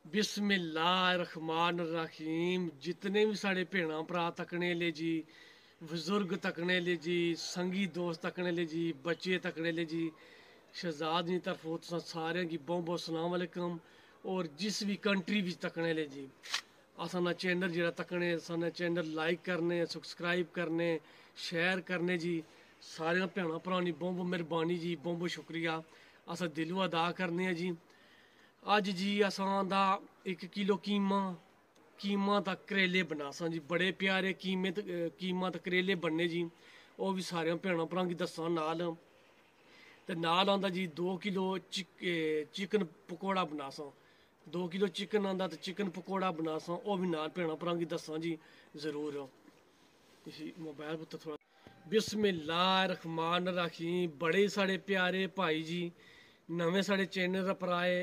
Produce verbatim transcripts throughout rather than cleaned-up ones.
बिस्मिल्लाहिर्रहमानिर्रहीम। जितने भी साढ़े भेड़ा भरा तकने ले जी, बुजुर्ग तकने ले जी, संगी दोस्त तकने ले जी, बच्चे तकने ले जी, शहजाद दी तरफों तुसां सारें गी बहुत बहुत सलाम अलैकुम। और जिस भी कंट्री बिच तकने ले जी, असां चैनल जेह्ड़ा तकने, असां चैनल लाइक करने, सब्सक्राइब करने, शेयर करने जी। सारे भैन भ्राएं दी बहुत बहुत मेहरबानी जी, बहुत बहुत शुक्रिया। अस दिलों अदा करने हैं जी। अज जी असां दा इक किलो कीमा कीमा दा करेले बनासां जी। बड़े प्यारे कीमे ते कीमा ते करेले बनने जी। ओह् बी सारे भैन भ्राएं गी दस्सां नाल। ते नाल आंदा जी दो किलो चिक चिकन पकौड़ा बनासां। दो किलो चिकन आंदा ते चिकन पकौड़ा बनासां, ओह् बी नाल भैन भ्राएं गी दस्सां जी जरूर। इसी मोबाइल पर थोड़ा बिस्मिल्लाहिर्रहमानिर्रहीम। बड़े साढ़े प्यारे भाई जी नमें साढ़े चैनल पर आए,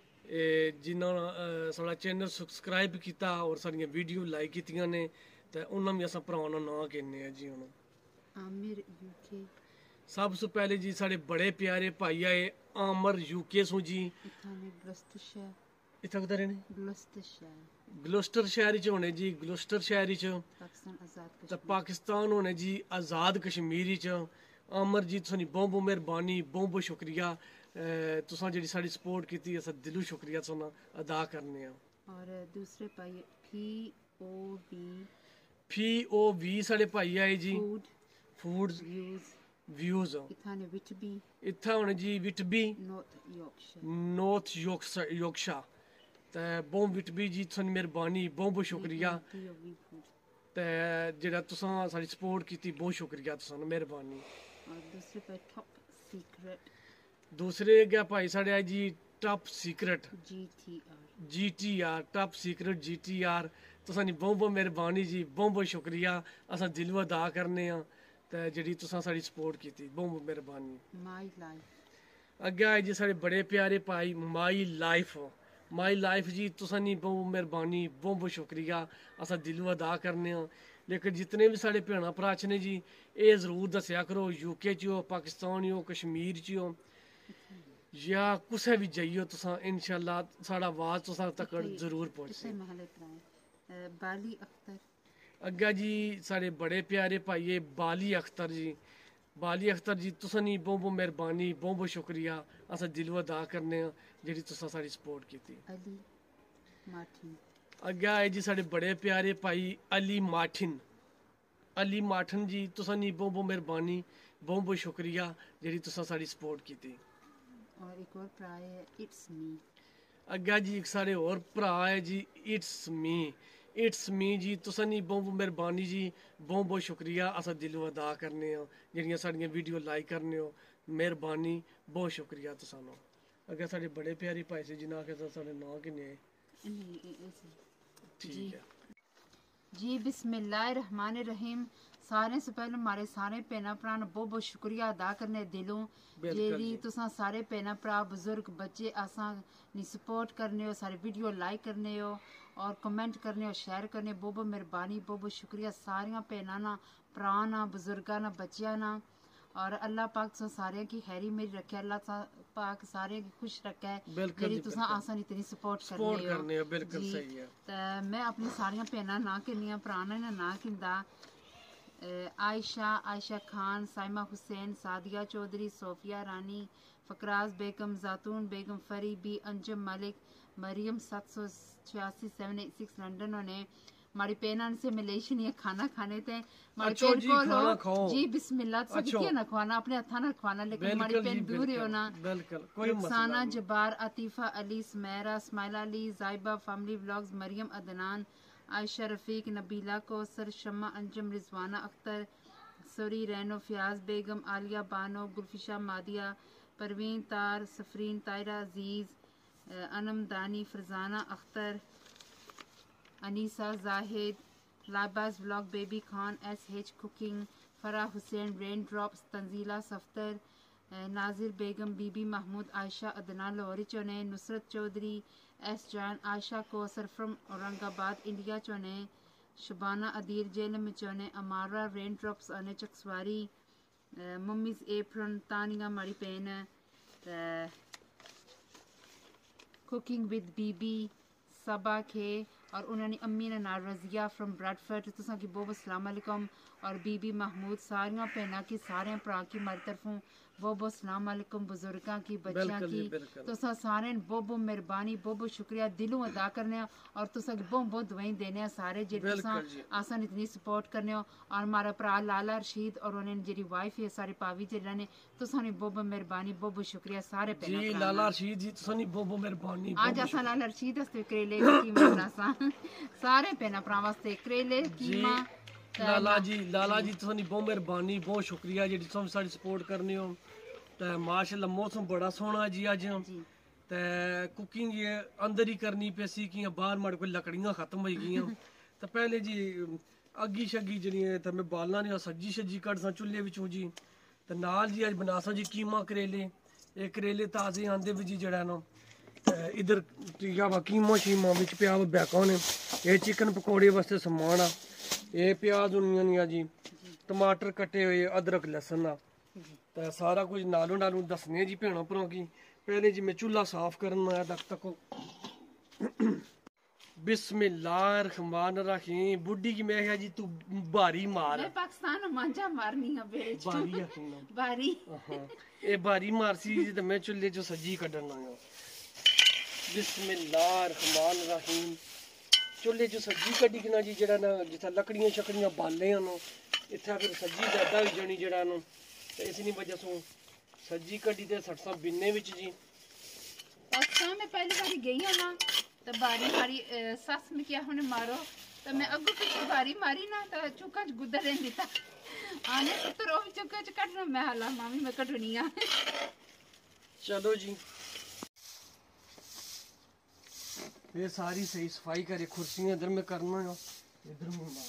जिन्होंने साढ़ा चैनल सब्सक्राइब किया और साड़ियां वीडियो लाइक कीतियां ने, ते उन्होंने भी अस भरावां दा नां कहने हैं जी। हूँ आमिर यूके सब से पहले जी साढ़े बड़े प्यारे भाई आए आमर यूके सो जी। इत्थां ग्लस्टरशायर इत्थै कुद्धर ने? ग्लस्टरशायर ग्लस्टर शहर च होने जी। ग्लस्टर शहर च पाकिस्तान आजाद ते कश्मीर पाकिस्तान होने जी आज़ाद कश्मीर च। आमर जी तुसां बहुत बहुत मेहरबानी, बहुत बहुत शुक्रिया। तुसां जेह्ड़ी साढ़ी सपोर्ट कीती, अस दिलों शुक्रिया तुसां अदा करने आं। और दूसरे भाई पी ओ बी फी ओ वी साढ़े भाई आए जी। फूड फूड व्यूज व्यूज इत्थां ने विच बी इत्थै होने जी Whitby North Yorkshire North Yorkshire. ते बहुत विटबी जी तुसां मेहरबानी, बहुत बहुत शुक्रिया। पी ओ बी फूड ते जेह्ड़ा तुसां साढ़ी सपोर्ट कीती, बहुत शुक्रिया तुसां मेहरबानी। और दूसरे भाई टॉप सीक्रेट दूसरे गै भाई साढ़े आए जी top secret G T R G T R top secret G T R. तुसां बहुत बहुत मेहरबानी जी, बहुत बहुत शुक्रिया। अस दिलों अदा करने आं ते जेह्ड़ी तुसां साढ़ी सपोर्ट कीती, बहुत बहुत मेहरबानी। माई लाइफ अग्गें आए जी साढ़े बड़े प्यारे भाई माई लाइफ माई लाइफ जी। तुसां दी बहुत मेहरबानी, बहुत बहुत शुक्रिया। अस दिलों अदा करने आं। लेकिन जितने भी साढ़े भैन भ्राऽ ने जी, एह् जरूर दस्सेआ करो यूके च हो, पाकिस्तान हो, कश्मीर च हो, या कुसै बी जाइयो तुसां, इंशाल्लाह साढ़ा आवाज़ तुसां तक जरूर पहुंचसे। महल त्राए बाली अख्तर अग्गें जी साढ़े बड़े प्यारे भाई बाली अख्तर जी। बाली अख्तर जी तुसां दी बहुत बहुत मेहरबानी, बहुत बहुत शुक्रिया। अस दिलों अदा करने आं जेह्ड़ी तुसां साढ़ी सपोर्ट कीती। अली मार्टिन अग्गें आए जी साढ़े बड़े प्यारे भाई अली माठिन अली माठन जी। तुसां दी बहुत बहुत मेहरबानी, बहुत बहुत शुक्रिया जेह्ड़ी तुसां साढ़ी सपोर्ट कीती। और एक और भ्रा है इट्स मी अग्गें जी इक साढ़े होर भ्राऽ है जी इट्स मी इट्स मी जी। तुसां दी बहुत बहुत मेहरबानी जी, बहुत बहुत शुक्रिया। अस दिलों अदा करने आं जेह्ड़ियां साढ़ियां वीडियो लाइक करने हो, मेहरबानी, बहुत शुक्रिया तुसां दा। अग्गें साढ़े बड़े प्यारे भाई से जिन्ना आखेआ साढ़े नांऽ किन्ने आए? ठीक है जी बिस्मिल्लाहिर्रहमानिर्रहीम। सारें से पहले हमारे सारे भैन भ्रा बहुत बहुत शुक्रिया अदा करने दिलों, जेह्ड़ी तुसां सारे भैन भ्रा बुजुर्ग बच्चे असां नी सपोर्ट करने हो, सारी वीडियो लाइक करने हो और कमेंट करने हो, शेयर करने हो। बहुत बहुत मेहरबानी, बहुत बहुत शुक्रिया सारियां भैनां ना, भ्रा ना, बुजुर्गां ना, बच्चियां ना। और अल्लाह पाक तुसां सारें की खैरी मेरी रखे, अल्लाह पाक सारें की खुश रखे, जेह्ड़ी तुसां असां इतनी सपोर्ट करने हो जी। ते मैं अपनी सारियां भैनां ना किन्नियां भ्राऽ ना नां किंदा आयशा आयशा खान, साइमा हुसैन, सादिया चौधरी, सोफिया रानी, फकराज बेगम, जातून बेगम, फरी बी, अंजम मलिक, मरियम सात सौ छियासी सेवन एट सिक्स लंडन होने। हमारी पेन से मलेशिया नहीं खाना खाने थे हमारी पेन को लो जी बिस्मिल्लाह तो किया ना खवाना अपने हथा ना खवाना, लेकिन हमारी पेन दूर हो ना। रुखसाना जब्बार, अतीफा अली, सुमेरा, स्माइला अली, जाइबा फैमिली व्लॉग्स, मरियम अदनान, आयशा रफीक, नबीला कौसर, शम्मा अंजम, रिजवाना अख्तर, सरी रैनो, फयाज बेगम, आलिया बानो, गुलफिशा मादिया, परवीन तार, सफरीन तायरा Aziz, Anam Dani, Farzana Akhtar, Anisa Zahid, Laibas vlog, baby Khan, S H cooking, Farah Hussain, rain drops, Tanzeela Saftar, Nazir Begum, Bibi Mahmood, Ayesha Adnan Lahori चौने, Nusrat Chaudhry, S Jan, Ayesha Kausar from Aurangabad India चौने, शबाना अदीर जेलम चौने, अमारा रेन ड्रॉप्स आने चकसवारी, मम्मीज एप्रन, तानिया मारी पेन, कुकिंग विद बीबी, सबा खे और उन्होंने अम्मी ने नाल रजिया फ्रॉम ब्रैडफर्ड तुसा की बहुत अस्सलाम वालेकुम और बीबी महमूद सारियां भैनां की सारे भरा की मारी तरफों बहुत बहुत सलाम वालेकुम बुजुर्गां की बच्चियां की तुसा सारे बहुत बहुत मेहरबानी बहुत बहुत शुक्रिया दिलों अदा करने और तुसा की बहुत बहुत दुआएं देने सारे जे तुसा आसन इतनी सपोर्ट करने हो और हमारा भरा लाला रशीद और उन्हें जेरी वाइफ है सारे पावी जेरा ने तुसा ने बहुत बहुत मेहरबानी बहुत बहुत शुक्रिया सारे जी लाला रशीद जी तुसा ने बहुत बहुत मेहरबानी आज असा लाला रशीद वास्ते करेले कीमा बनासा सारे भैनां भरा वास्ते करेले कीमा लाला जी लाला जी तुसां दी बहुत मेहरबानी बहुत शुक्रिया जी तुम साडी सपोर्ट करने हो ते माशाल्लाह मौसम बड़ा सोहना जी अज ते कुकिंग ये अंदर ही करनी पैसी कि बाहर माड़े कोई लकड़ियां खत्म हो गईयां ते पहले जी अग्गी शग्गी जेह्ड़ियां ते मैं बालना ने सब्जी शब्जी कड्डसां चुल्हे विचों जी ते नाल जी अज बनासां जी कीमा करेले एह् करेले ताजे आंदे भी जी जेह्ड़ा ना ते इधर टीका वा कीमा शीमा बिच पिया वा बैका ने एह् चिकन पकौड़े वास्ते समान आ एह् प्याज उनियन जी टमाटर कट्टे हुए अदरक लहसन आ ते सारा कुछ नालों नालों दसने जी भैनों भराओं की पहले जी मैं चूल्हा साफ करन आया तक तक बिस्मिल्लाहिर्रहमानिर्रहीम बुड्ढी की मैं कहा जी तू बारी मार मैं पाकिस्तान मांझा मारनी है बेरे च बारी आखना बारी हां ए बारी मारसी जी ते मैं चूल्हे जो सब्जी कड्डन आया बिस्मिल्लाहिर्रहमानिर्रहीम चूल्हे जो सब्जी कड्डी ना जी जेड़ा ना जिथा लकड़ियां शकड़ियां बाले न इत्थे फिर सब्जी ज्यादा हो जानी जेड़ा ना ते इसनी वजह से सब्जी कड्डी ते सटसा बिन्ने विच जी पाकिस्तान में पहली बारी गई हूं ना तो बारी मारी सस में क्या होने मारो तो मैं अगू पिछली बारी मारी ना तो चुका च गुदर रहंदी था आने तो रो चुका च कटना मैं हाला मामी मैं कटनी आ चलो जी ये सारी सही सफाई करे कुर्सियां इधर में करना है इधर में मार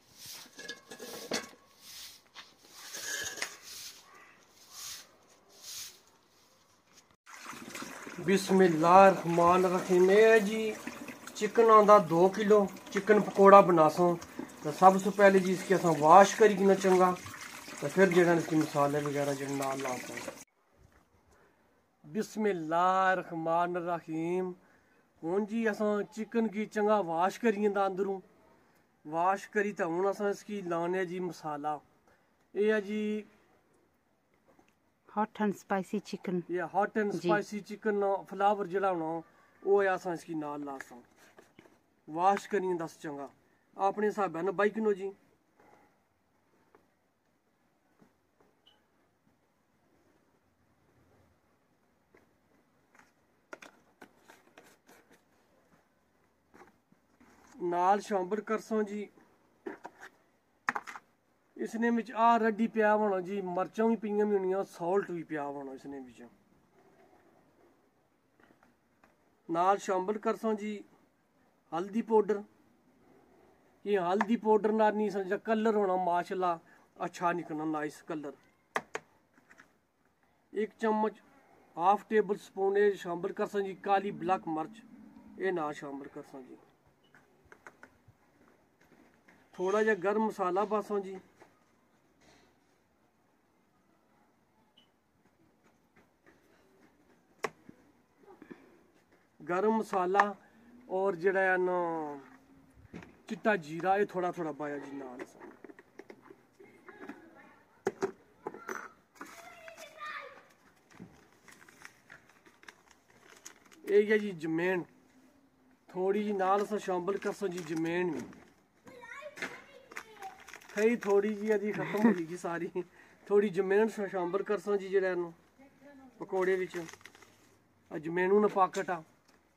बिस्मिल्लाहिर्रहमानिर्रहीम जी चिकन आंदा दो किलो चिकन पकौड़ा बनासो तो सबसे पहले जी इसके अस वाश करी ना चंगा तो फिर जेड़ा इसके मसाले वगैरह जो नाल लाते बिस्मिल्लाहिर्रहमानिर्रहीम हूँ जी अस चिकन की चंगा वाश करिए अंदरों वाश करी तो हूँ अस इसकी लाने जी मसाला ये है जी हॉट एंड स्पाइसी चिकन ये hot and spicy chicken flavour जड़ा होना वो है अस इसकी नाल लासा वाश करिए दस चंगा अपने हिसाब न बाई किलो जी नाल शांबर करसों जी इसने विच आ रड्डी पिया होना जी मर्चां भी पियां भी होनियां सॉल्ट भी पिया होना इसने विच नाल शांबर करसों जी हल्दी पाउडर ये हल्दी पाउडर नाल नहीं समझा कलर होना माशाल्लाह अच्छा निकलना नाइस कलर एक चम्मच हाफ टेबल स्पून ये शांबर करसों जी काली ब्लैक मिर्च ये ना शांबर करसों जी थोड़ा जा गर्म मसाला पासों जी गर्म मसाला और जड़ा है ना चिट्टा जीरा ये थोड़ा थोड़ा पाया जी नाल ये है जी जमैन थोड़ी जी नाल अस शांबल करसों जी जमैन भी खई थोड़ी जी अभी खत्म हो गई सारी थोड़ी जमैन शांबल करसों जी जड़ा ना पकौड़े विच जमैनू ना पाकट आ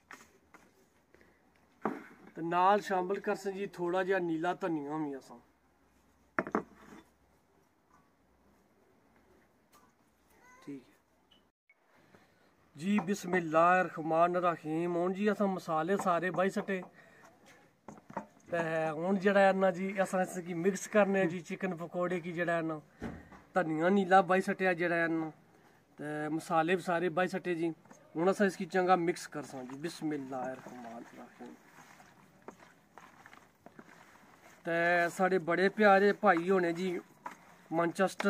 तो नाल शामिल कर जी थोड़ा जिहा नीला धनिया भी अस ठीक है जी बिस्मिल्लाहिर्रहमानिर्रहीम हूँ जी अस मसाले सारे बाई सटे ते हूँ जड़ा ना जी अस इसकी मिक्स करने जी चिकन पकौड़े की जड़ा ना धनिया नीला बाई सटिया जड़ा ना ते मसाले भी सारे बाई सटे जी हूँ अस इसकी चंगा मिक्स कर सा जी बिस्मिल्लाहिर्रहमानिर्रहीम ते साढ़े बड़े प्यारे भाई होने जी मैनचेस्टर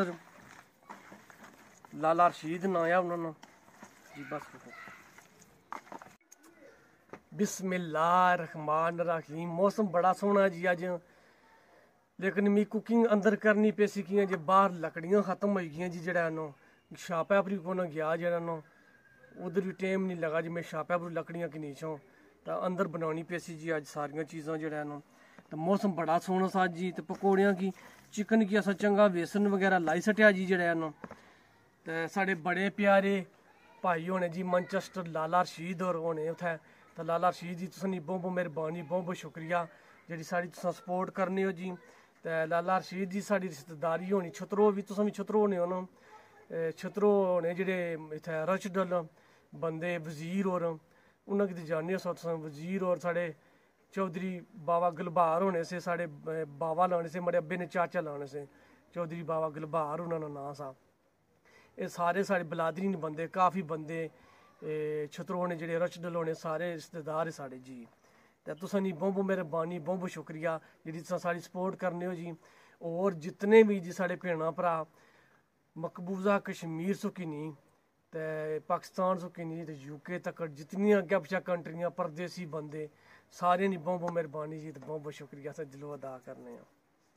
लाला रशीद ना है उन्होंने जी बस बिस्मिल्लाहिर्रहमानिर्रहीम। मौसम बड़ा सोहना जी अज, लेकिन मी कुकिंग अंदर करनी पे सी कियां जे बाहर लकड़ियां खत्म हो गई जी। जेड़ा नो शापा पर को गया जेड़ा नो उधर भी टाइम नहीं लगा जी। मैं शापा पर लकड़ियां की नीचों तो अंदर बनानी पे सी जी अज सारियां चीज़ां जेड़ा नो। तो मौसम बड़ा सोहना सा जी। तो पकौड़ियां की चिकन की असा चंगा बेसन वगैरह लाई सटिया जी जेड़ा नो। तो साढ़े बड़े प्यारे भाई होने जी मैनचेस्टर लाला रशीद होर होने उत्थै। तो लाला रशीद जी तुसें बहुत बहुत मेहरबानी, बहुत बहुत शुक्रिया जी साड़ी तुस सपोर्ट करने हो जी। तो लाला रशीद जी साड़ी रिश्तेदारी होनी छतरो भी, तुसें भी छतरो होने हो ना। छतरो होने जेह्ड़े इत्थै रचडल बंदे वजीर होर उ'नें गी जाने हो तुस। वजीर होर साढ़े चौधरी बाबा गलबार होने से, साढ़े बाबा लाने से, मेरे अब्बे ने चाचा लाने से चौधरी बाबा गलबार उन्होंने नाम सा। एह् सारे साढ़े बलादरी न बंदे, काफ़ी बंदे छतरो ने जेह्ड़े रचडल होने सारे रिश्तेदार साढ़े जी। तो तुसें नी बहुत बहुत मेहरबानी, बहुत बहुत शुक्रिया जी तुस साढ़ी सपोर्ट करने हो जी। और जितने भी जी साढ़े भैनां भ्रा मकबूजा कश्मीर सुखी नी ते पाकिस्तान सुखी नी ते यूके तक जितनियां अग्गें पिच्छें कंट्रियां परदेसी बंदे सारे नी बहुत बहुत मेहरबानी जी। तो बहुत बहुत शुक्रिया अस दिलों अदा करने हैं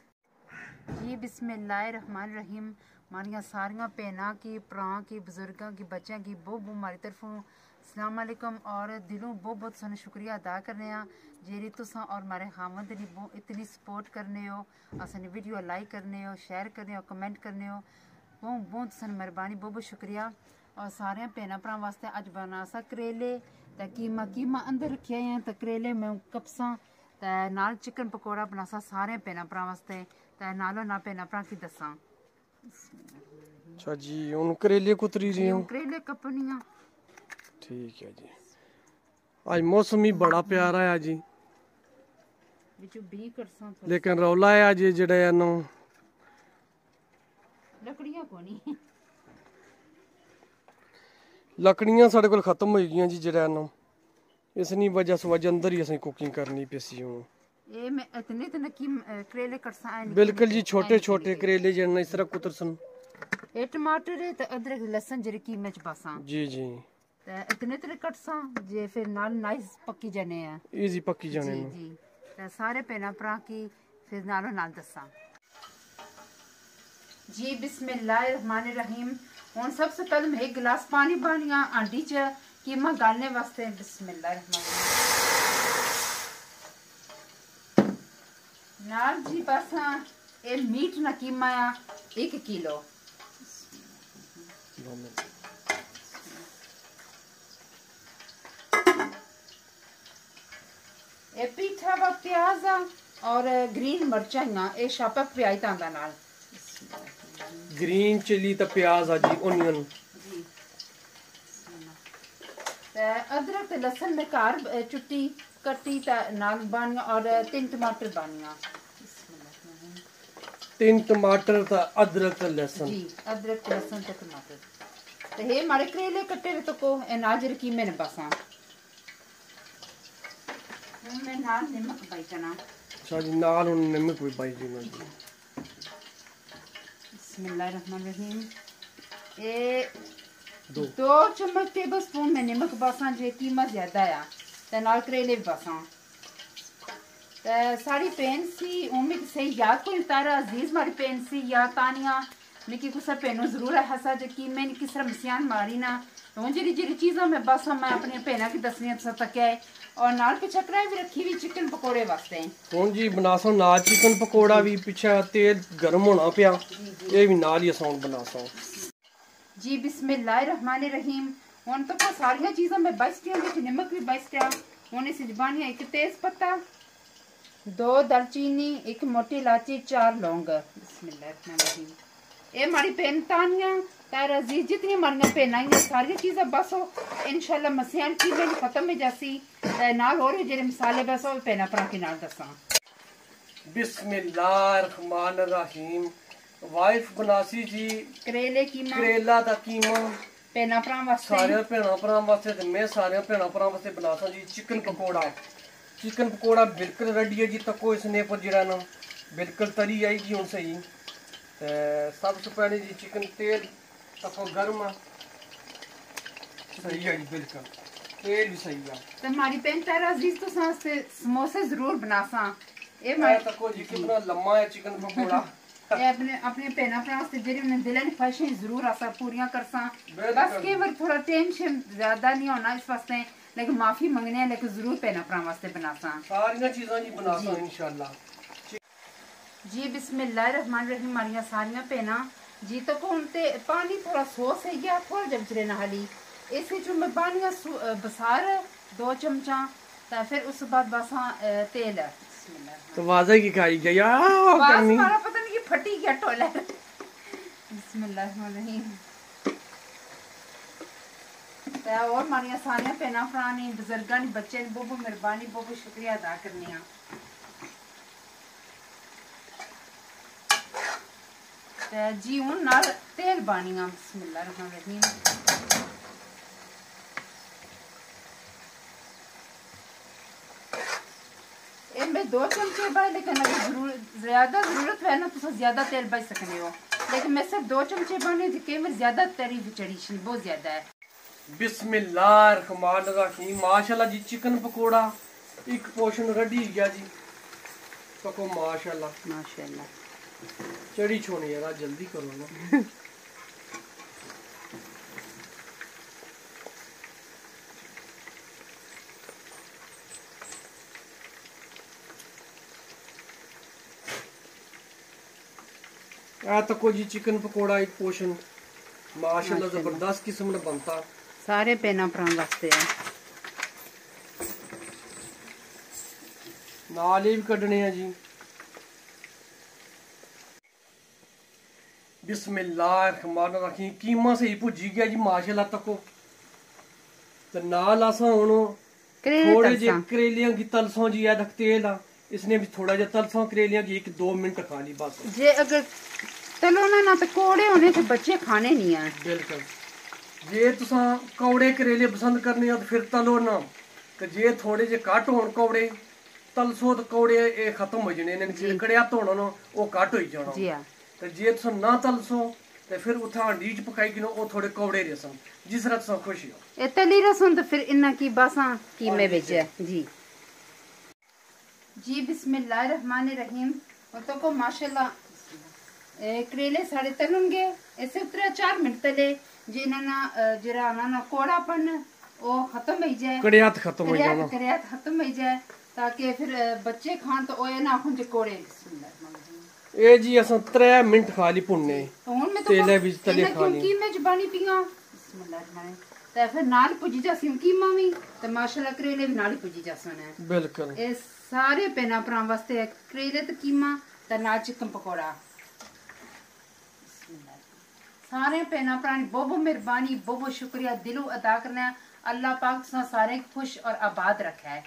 जी। बिस्मिल्लाहिर्रहमानिर्रहीम। हमारियां सारियां भैनां की, भ्रां की, बुजुर्गों की, बच्चों की बहुत बहुत हमारी तरफों अस्सलाम वालेकुम। और दिलों बहुत बहुत सानू शुक्रिया अदा करने हैं जेरी तुसां और हमारे खामद दी बहुत इतनी सपोर्ट करने हो, असानी वीडियो लाइक करने हो, शेयर करने हो, कमेंट करने हो। बहुत बहुत सानू मेहरबानी, बहुत बहुत शुक्रिया। और सारे भैनां भ्रां वास्ते अज बना सा करेले ते कीमा कीमा अंदर रखे हैं तो करेले में कपसा ते नाल चिकन पकौड़ा बना सा सारे भैनां भ्रां वास्ते। ते नालों ना भैनां भ्रां की दसां। अच्छा जी हुन करेले कुतरी रही हूँ। करेले कपनियां ठीक है जी। आज मौसम ही बड़ा प्यारा है जी, विचों बी करसां लेकिन रौला है अज जेड़ा है नो लकड़ियां कोनी लकड़ियां साढ़े कोल खत्म हो गई जी जेड़ा नो। इसनी वजह से वजह अंदर ही असें कुकिंग करनी पे सी हूँ। ये मैं इतने इतने की करेले करसां है बिल्कुल जी छोटे छोटे करेले जेड़े इस तरह कुतर सन। ये टमाटर है ते अदरक लहसुन जेरे कीमे च पासां जी जी ते इतने इतने कटसां जे फिर नाल नाइस पक्की जाने हैं इजी पक्की जाने जी नो। जी। ते सारे भैनां भ्रां की फिर नालों नाल दसां जी। बिस्मिल्लाहिर्रहमानिर्रहीम। हुन सबसे पहले मैं एक गिलास पानी पानिया आंडी च कीमा गालने वास्ते। बिस्मिल्लाहिर्रहमानिर्रहीम। नाल जी पासा ए मीट ना कीमा आ एक किलो। ए पीठा व प्याज और ग्रीन मिर्चा ए शापा प्याज तांदा नाल ग्रीन चिली ते प्याज आ जी ओनियन जी। ते अदरक ते लहसुन में घर चुट्टी कट्टी ते नाल बानिया और तीन टमाटर बानिया। तीन टमाटर ते अदरक ते लहसुन जी अदरक ते लहसुन ते टमाटर ते हे मारे करेले कट्टे रे तो को ए नाजर कीमे ने बसा मैं नाल नमक पाई तना। अच्छा जी नाल हुन नमक भी पाई जी ना जी। बिस्मिल्लाहिर्रहमानिर्रहीम। ए दो दो चम्मच टेबल स्पून में नमक बसा जे कीमा ज्यादा आ ते नाल करेले भी बसा। ते साड़ी पेन सी उम्मीद से याद कोई तारा अजीज मारी पेन सी या तानिया मिकी कुछ पेनो जरूर है हसा जे कीमे ने किस तरह मसियान मारी ना हुन जेरी जेरी चीज़ां में बसा मैं अपनी भैनां की दसनी सा तक है। और नाल पीछे कढ़ाई भी रखी हुई चिकन पकोड़े वास्ते। हुन जी बनासो नाल चिकन पकोड़ा भी पीछे तेल गर्म होना पिया ये भी नाल ही असां बनासो जी। बिस्मिल्लाहिर्रहमानिर्रहीम। हुन तो सारियां चीज़ां में बचतियां विच नमक भी बचतिया। हुन इस जबानिया एक तेज पत्ता, दो दालचीनी, एक मोटी इलायची, चार लौंग। बिस्मिल्लाहिर्रहमानिर्रहीम। ये हमारी पेन तानिया तार अजीज जितनी हमारी पेन आई सारी चीज़ें बस हो इंशाल्लाह मसियान की मेरी खत्म हो जासी ते नाल और भी जेरे मसाले बस हो पेना परा के नाल दसा। बिस्मिल्लाहिर्रहमानिर्रहीम। वाइफ बनासी जी करेले कीमा करेला दा कीमा पेना परा वास्ते सारे भैनां भ्रां वास्ते ते मैं सारे भैनां भ्रां वास्ते बनासा जी चिकन पकोड़ा। चिकन पकोड़ा बिल्कुल रेडी है जी। तको इसने पर जेड़ा ना बिल्कुल तरी आई जी हुन सही। सबसे पहले जी चिकन तेल तको गर्म सही है जी बिल्कुल तेल भी सही है। तो हमारी पेन प्यारे अजीज तो सास्ते समोसे जरूर बनासा। ए मैं तो को जी कितना लम्मा है चिकन पकोड़ा। ए अपने अपने पेना प्रास्ते जेरी उन्हें दिलन ख्वाहिशें जरूर आसा पूरियां करसा। बस के बार थोड़ा टेंशन ज्यादा नहीं होना इस वास्ते, लेकिन माफी मंगने हैं, लेकिन जरूर पेना प्रा वास्ते बनासा। सारी चीजें जी बनासा इंशाल्लाह जी। बिस्मिल्लाहिर्रहमानिर्रहीम। हमारियां सारियां पेना जी तो कोनते पानी थोड़ा सोस है गया थोड़ा जब जरे नाली इसे जो मैं बानिया बसार दो चमचा ता फिर उस बाद बसा तेल है। तो वाजा की खाई गया करनी हमारा पता नहीं कि फटी गया टोला। बिस्मिल्लाहिर्रहमानिर्रहीम। ता और हमारियां सारियां पेना फरानी बुजुर्गां बच्चे ने बहुत बहुत मेहरबानी बहुत बहुत शुक्रिया अदा करनी है। जी हूँ नाल तेल बानिया। बिस्मिल्लाहिर्रहमानिर्रहीम। इनमें दो चमचे बाई, लेकिन अगर जरूर ज्यादा जरूरत है ना तो ज्यादा तेल बाई सकने हो, लेकिन मैं सिर्फ दो चमचे बाने जी कई बार ज्यादा तारीफ चढ़ी बहुत ज्यादा है। बिस्मिल्लाहिर्रहमानिर्रहीम। माशाल्लाह जी चिकन पकोड़ा एक पोर्शन रेडी गया जी। पको माशाल्लाह माशाल्लाह चढ़ी छोनी है जल्दी करो ना। आ तको जी चिकन पकोड़ा एक पोर्शन माशाल्लाह जबरदस्त किस्म का बनता सारे पेना प्राण वास्ते है। नाले भी कढ़ने हैं जी। बिस्मिल्लाहिर्रहमानिर्रहीम। कीमा सही भुजी गया जी माशाल्लाह तको। तो नाल असा हुन थोड़े जे करेलियां की तलसों जी है तेल आ इसने भी थोड़ा जा तलसों करेलियां की एक दो मिनट खा ली बस। जे अगर तलो ना ना तो कोड़े होने तो बच्चे खाने नहीं है। बिल्कुल जे तुसा कौड़े करेले पसंद करने हो तो फिर तलो ना, तो जे थोड़े जे घट होन कौड़े तलसो तो कौड़े ए खत्म हो जाने ने कड़ियात होना ना वो घट हो जाना। जी हां। तो जे तुसा ना तलसो तो फिर उठा हांडी च पकाई गिनो वो थोड़े कौड़े रहसन जिस तरह तुसा खुश हो। ए तली रसन तो फिर इन्ना की बासा कीमे विच है जी। जी बिस्मिल्लाहिर्रहमानिर्रहीम। तो को माशाल्लाह करेले साढ़े तलूंगे ऐसे उतरे चार मिनट तले जिन्हें ना जरा ना कोड़ापन वो खत्म हो जाए, कड़ियात खत्म हो जाए कड़ियात खत्म हो जाए ताकि फिर बच्चे खान तो ओए ना खुंज कोड़े। ए जी असा त्रै मिनट खा ली भुनने तेले विच तले खा ली कीमे च बानी पिया। बिस्मिल्लाह ते फिर नाल पुजी जासी कीमा भी ते माशाल्लाह करेले भी नाल पुजी जासन है। बिल्कुल ए सारे पेना भरा वास्ते करेले ते कीमा ते नाल चिकन पकोड़ा। सारे पेना भरा बहुत बहुत मेहरबानी बहुत बहुत शुक्रिया दिलों अदा करना। अल्लाह पाक तुसा सारे खुश और आबाद रखे है।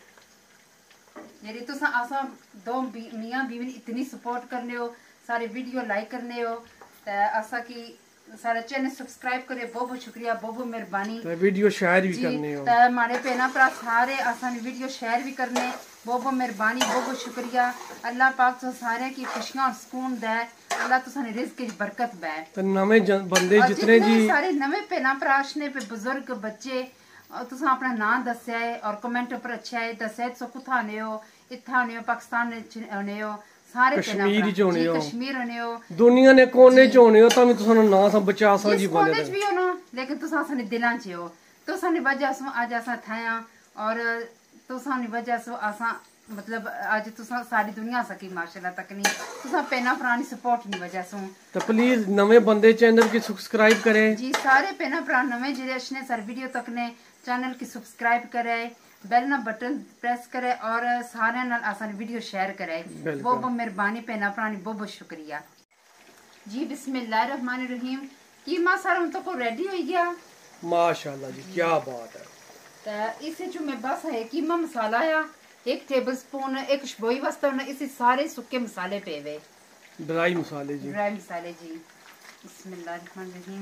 मेरी तुसा आसा दो मियां बीवी इतनी सपोर्ट करने हो, सारे वीडियो लाइक करने हो ते आसा की सारे चैनल सब्सक्राइब करे बहुत बहुत शुक्रिया बहुत बहुत मेहरबानी। ते वीडियो शेयर भी करने हो ते हमारे पेना भरा सारे आसा ने वीडियो शेयर भी करने बहुत बहुत मेहरबानी बहुत बहुत शुक्रिया। अल्लाह पाक तो सारे की खुशियां और सुकून दे। अल्लाह तो सारे रिज़्क की बरकत दे। ते नवे बंदे जितने जी सारे नवे पेना भरा ने पे बुजुर्ग बच्चे तुसा अपना नाम दस्या है और कमेंट पर अच्छा है दस्या तो कुथा आने हो इत्था आने हो पाकिस्तान आने हो सारे कश्मीर च होने हो कश्मीर होने हो दुनिया ने कोने च होने हो तां तुसा ना सा बचा सा जी बने कोने च भी हो ना, लेकिन तुसा साने दिलां च हो। तुसा ने वजह से आज असा थाया और तुसा ने वजह से असा मतलब आज तुसा सारी दुनिया सकी माशाल्लाह तक नहीं तुसा पेना पुरानी सपोर्ट नहीं वजह से। तो प्लीज नवे बंदे चैनल की सब्सक्राइब करें जी। सारे पेना पुरा नवे जिले अच्छे सर वीडियो तक ने चैनल की सब्सक्राइब करे बेल ना बटन प्रेस करे और सारे नाल आसान वीडियो शेयर करे बहुत बहुत मेहरबानी पेना पुरानी बहुत बहुत शुक्रिया जी। बिस्मिल्लाहिर्रहमानिर्रहीम। कीमा सारा हम तो को रेडी हो गया माशाल्लाह जी क्या बात है। तो इसे जो मैं बस है कीमा मसाला है एक टेबल स्पून एक खुशबोई वास्ते इसे सारे सूखे मसाले पे हुए ड्राई मसाले जी ड्राई मसाले जी। बिस्मिल्लाहिर्रहमानिर्रहीम।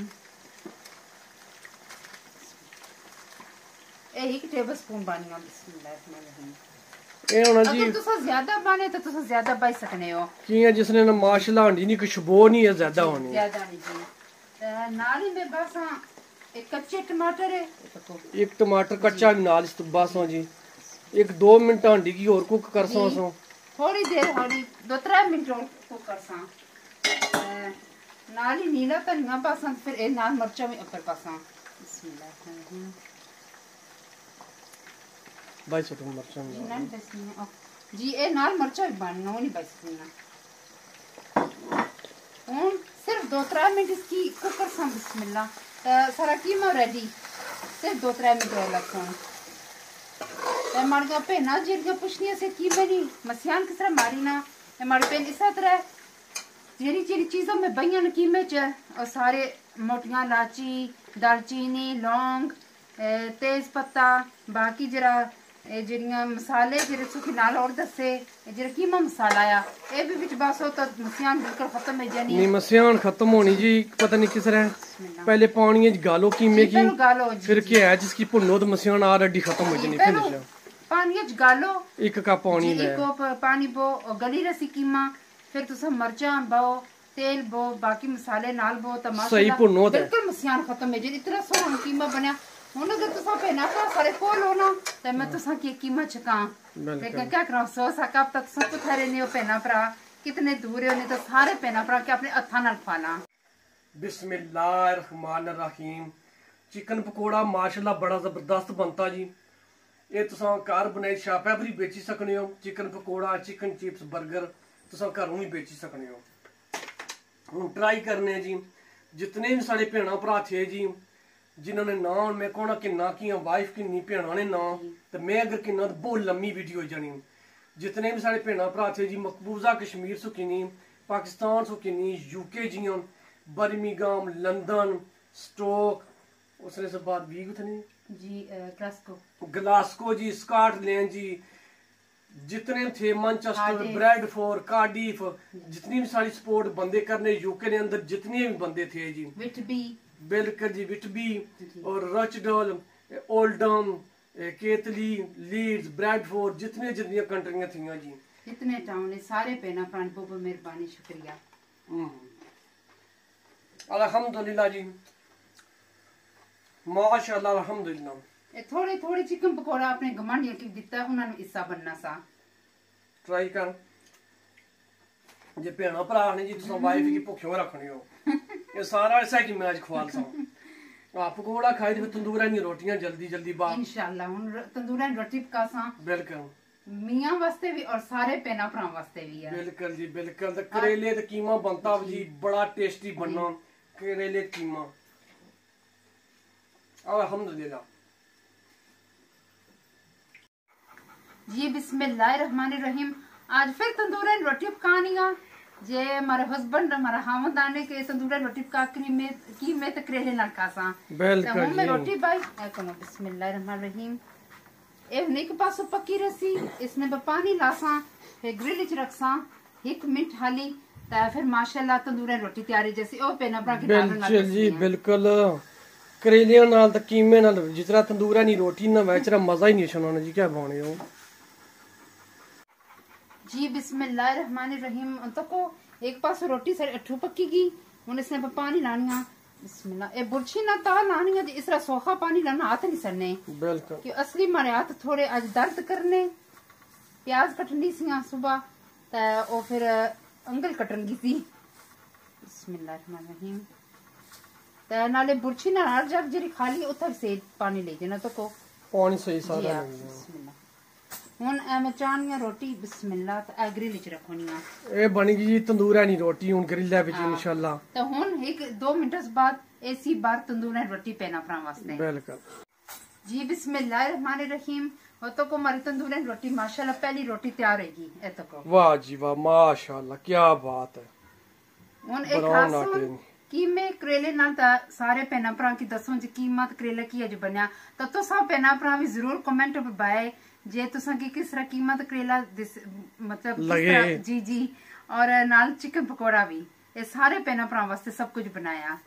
एक टेबल स्पून बानिया। बिस्मिल्लाहिर्रहमानिर्रहीम। ए होना जी अगर तुसा ज्यादा बाने तो तुसा ज्यादा बाई सकने हो किया जिसने ना माशाल्लाह हंडी नहीं खुशबू नहीं है ज्यादा होनी ज्यादा नहीं जी। नाली में बस एक कच्चे टमाटर है, एक टमाटर कच्चा भी नाल इस बस हो जी। एक दो मिनट हांडी की और कुक कर सो सो थोड़ी देर हौली दो त्रै मिनट और कुक कर सा। नाल ही नीला धनिया पासा फिर ए नाल मिर्चा भी ऊपर पासा। बिस्मिल्लाह भाई छोटो मिर्चा जी नाल बिस्मिल्लाह जी ए नाल मिर्चा भी बनना नहीं बिस्मिल्लाह। हुन सिर्फ दो त्रै मिनट इसकी कुक कर सा। बिस्मिल्लाह तो सारा कीमा रेडी। सिर्फ दो त्रै मिनट और लगता ते माड़ियां भेनां जेह्ड़ियां पुछनियां से कीमे नी मसियान किस तरह मारी ना ते माड़ी भेन इस तरह जेह्ड़ी जेह्ड़ी चीज़ां में बइयां न कीमे च और सारे मोटियां इलाची दालचीनी लौंग तेज पत्ता बाकी जरा जेह्ड़ियां मसाले जेह्ड़े सुखी नाल और दस्से जेह्ड़ा कीमा मसाला आ ए भी विच बस हो तो मसियान बिल्कुल खत्म हो जानी नहीं मसियान खत्म होनी जी पता नहीं किस तरह पहले पानी च गालो कीमे की फिर क्या है जिसकी भुन्नो तो मसियान ऑलरेडी खत्म हो जानी फिनिश पानी च गालो एक कप पानी ले एक कप पानी बो गली रसी कीमा फिर तुसा मर्चां बो तेल बो बाकी मसाले नाल बो तो सही भुन्नो ते बिल्कुल मसियान खत्म हो जानी इतना सोहना कीमा बनया। हुन अगर तुसा भेना का सारे कोल हो ना ते मैं तुसा की कीमा चका लेकिन क्या करा सो सा कब तक सब कुछ ठहरे नहीं हो भेना भरा कितने दूर है नहीं तो सारे भेना भरा के अपने हत्था नाल खाला। बिस्मिल्लाहिर्रहमानिर्रहीम चिकन पकोड़ा माशाल्लाह बड़ा जबरदस्त बनता जी। ये तुसा घर बनाई शापा पर ही बेची सकने हो। Chicken pakora chicken chips burger तुसा घरों ही बेची सकने हो। हम ट्राई करने जी जितने भी साढ़े भेना भरा थे जी जिन्होंने ना मैं कहना कि ना कि वाइफ की नी भेना ने ना तो मैं अगर कि ना बहुत लम्मी वीडियो हो जानी। जितने भी साढ़े भेना भरा थे जी मकबूजा कश्मीर सुखीनी पाकिस्तान सुखीनी यूके जियां बर्मिंघम लंदन स्टोक उसने से बाद भी कुछ नहीं जी ग्लासगो ग्लासगो जी स्कॉटलैंड जी जितने थे मैनचेस्टर ब्रैडफोर्ड कार्डिफ जितनी भी सारी स्पोर्ट बंदे करने यूके के अंदर जितने भी बंदे थे जी विटबी बिल्कुल जी विटबी और Rochdale Oldham Keighley Leeds Bradford जितने जितनी कंट्रियां थी जी इतने टाउन है सारे पेना प्राण बहुत मेहरबानी शुक्रिया अल्हम्दुलिल्लाह जी माशाअल्लाह अल्हम्दुलिल्लाह। ए थोड़े थोड़े चिकन पकोड़ा अपने गमांडिया की दिता उन्होंने हिस्सा बनना सा ट्राई कर जे भेना भरा ने जी तुसा वाइफ की भुखे रखनी हो ये सारा ऐसा कि मैं आज खवाल सा आ पकोड़ा खाई ते तंदूरा दी रोटियां जल्दी जल्दी बा इंशाल्लाह हुन तंदूरा दी रोटी पका सा बिल्कुल मियां वास्ते भी और सारे पेना भरा वास्ते भी है। बिल्कुल जी बिल्कुल ते करेले ते कीमा बनता जी बड़ा टेस्टी बनना करेले कीमा अल्हम्दुलिल्लाह जी बिस्मिल्लाहिर्रहमानिर्रहीम। आज फिर तंदूरा रोटी पकानी है जे हमारे हस्बैंड हमारा हावंद आने के तंदूरा रोटी पका करी में की मैं तो करेले नाल खासा बिल्कुल तो मैं रोटी बाई करो बिस्मिल्लाहिर्रहमानिर्रहीम। ए एक पासो पक्की रसी इसने पानी लासा फिर ग्रिल च रखसा एक मिनट हाली ता फिर माशाल्लाह तंदूरा रोटी तैयारी जैसी ओ पेना भरा के डालना बिल्कुल जी बिल्कुल करेलियां नाल ते कीमे नाल जिस तरह तंदूरा नी रोटी ना वैचरा मजा ही नहीं सुनाना जी क्या बाने हो जी बिस्मिल्लाहिर्रहमानिर्रहीम। तो को एक पास रोटी से अठू पक्की गई हुन इसने पानी लानिया बिस्मिल्लाह ए बुरछी ना ता लानिया जी इस तरह सोखा पानी लाना हाथ नहीं सरने बिल्कुल कि असली मारे हाथ थोड़े आज दर्द करने प्याज कटनी सी सुबह ता ओ फिर अंगल कटन की सी बिस्मिल्लाहिर्रहमानिर्रहीम ता नाले बुरछी ना हर जग जरी खाली उतर से पानी ले जाना तो को पानी सही सारा बिस्मिल्लाह हुन मैं चाहनी रोटी बिस्मिल्लाह ते ए ग्रिल च रखोनिया ए बन गई तंदूरा नी रोटी हुन ग्रिल विच इंशाल्लाह तो हुन एक दो मिनट बाद ऐसी बार तंदूरा रोटी पेना फ्रा वास्ते बिल्कुल जी बिस्मिल्लाहिर्रहमानिर्रहीम। और तो को हमारी तंदूरा रोटी माशाल्लाह पहली रोटी तैयार होगी ए तो को वाह जी वाह माशाल्लाह क्या बात है। हुन एक खास की मैं करेले नाल ता सारे पेना भरा की दसो जी कीमत करेले की अज बनया तो तो सब पेना भरा भी जरूर कमेंट पर बाय जे तुसा की किस तरह कीमत करेला मतलब लगे जी जी और नाल चिकन पकोड़ा भी ये सारे पेना भरा वास्ते सब कुछ बनाया।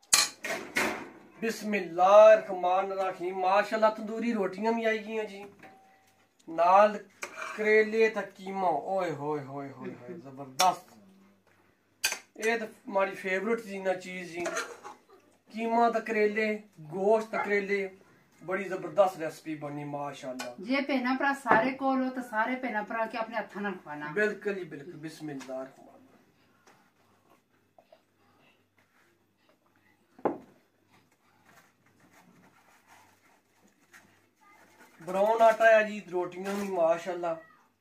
बिस्मिल्लाहिर्रहमानिर्रहीम माशाल्लाह तंदूरी रोटियां भी आई गई जी नाल करेले ता कीमा ओए होए होए होए जबरदस्त ये तो हमारी फेवरेट जी ना चीज जी कीमा ते करेले, गोश्त ते करेले, बड़ी जबरदस्त रेसिपी बनी माशाल्लाह। जे भैना भरा सारे कोल हो तो सारे भैना भरा के अपने हत्था नाल खवाना। बिल्कुल ही बिल्कुल। बिस्मिल्लाह। ब्राउन आटा है जी, रोटियां भी माशाल्लाह।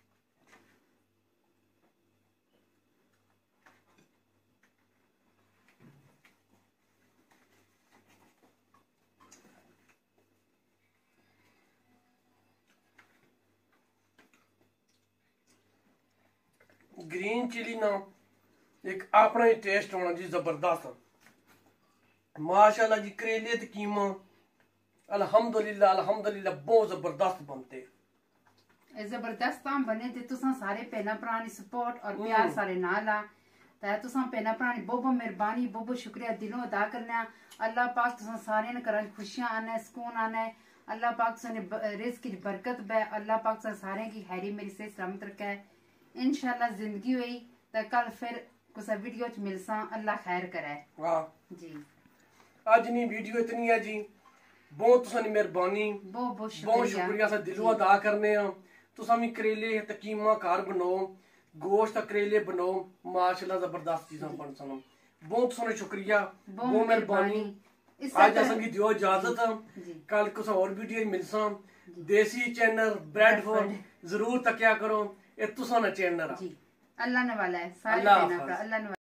ग्रीन चिली ना एक अपना ही टेस्ट होना जी, जबरदस्त माशाल्लाह जी। करेले ते कीमा अल्हम्दुलिल्लाह अल्हम्दुलिल्लाह बहुत जबरदस्त बनते। ए जबरदस्त तां बने ते तुसां सारे भैना भरा दी सपोर्ट और प्यार सारे नाल आ ते तुसां भैना भरा दी बहुत बहुत मेहरबानी, बहुत बहुत शुक्रिया दिलों अदा करने आ। अल्लाह पाक तुसां सारे ने घरां खुशियां आने, सुकून आने। अल्लाह पाक तुसां रिज़्क च बरकत बै। अल्लाह पाक तुसां सारें की हैरी मेरी सेहत सलामत रखे। इंशाल्लाह जिंदगी हुई ते कल फिर कुछ वीडियो च मिलसां। अल्लाह खैर करे। वाह जी अज नी वीडियो इतनी है जी, बहुत तुसां दी मेहरबानी, बहुत बहुत बहुत शुक्रिया। शुक्रिया अस दिलों अदा करने आ। तुसां भी करेले ते कीमा घर बनाओ, गोश्त ते करेले बनाओ, माशाल्लाह जबरदस्त चीजां बन सन। बहुत तुसां शुक्रिया, बहुत मेहरबानी। आज असां की दियो इजाजत। कल कुछ और वीडियो मिलसां। देसी चैनल ब्रेड फॉर जरूर तकिया करो, ये तुसां दा चैनल आ। जी अल्लाह ने वाला है सारे अल्लाह भैना भरा, हाफ़िज़। अल्लाह ने